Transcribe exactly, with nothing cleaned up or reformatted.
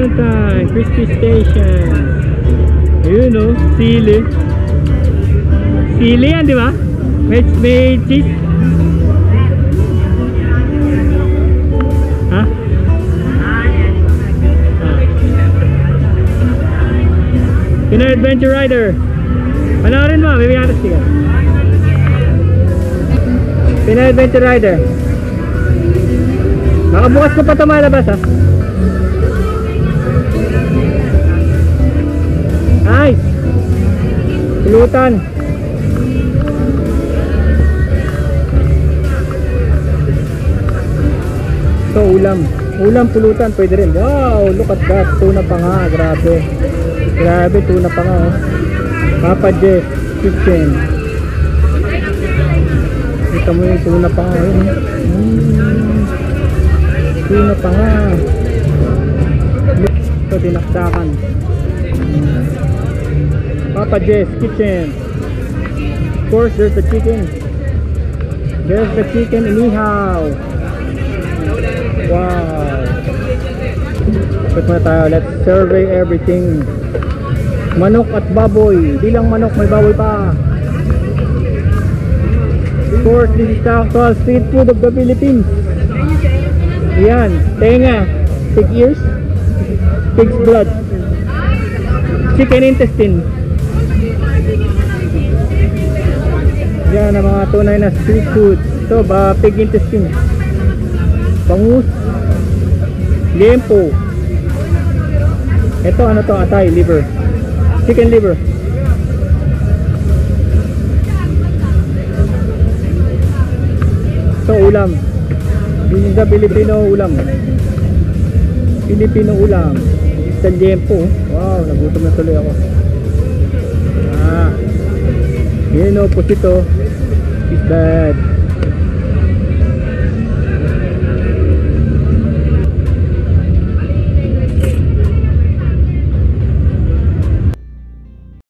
Western time, Crispy Station. Yun o, sili. Sili yan, di ba? May, may cheese. Ha? Pinoy Adventure Rider. Panoorin mo, baby honest ka. Pinoy Adventure Rider. Nakabukas ko pa ito malabas ha. Nice. Pulutan. So ulam. Ulam pulutan pwede rin. Wow, look at that. Tuna pa nga. Grabe. Grabe, tuna pa nga oh. Papa Jess Kitchen. Kita mo yung tuna pa nga yun. Mm. Tuna pa nga. Ito dinakdakan. Papa Jess Kitchen. Of course there's the chicken. There's the chicken inihaw. Wow. Put muna tayo. Let's survey everything. Manok at baboy. Di lang manok, may baboy pa. Of course, this is the actual street food of the Philippines. Yan, tenga, pig ears, pig's blood, chicken intestine. Yan ang mga tunay na street food. Ito ba, pig intestine, bangus, liempo. Ito ano to, atay, liver, chicken liver. Ito ulam. This is the Filipino ulam. Filipino ulam. This is the liempo. Wow, nagutom na tuloy ako. Ah, you know, pusito is that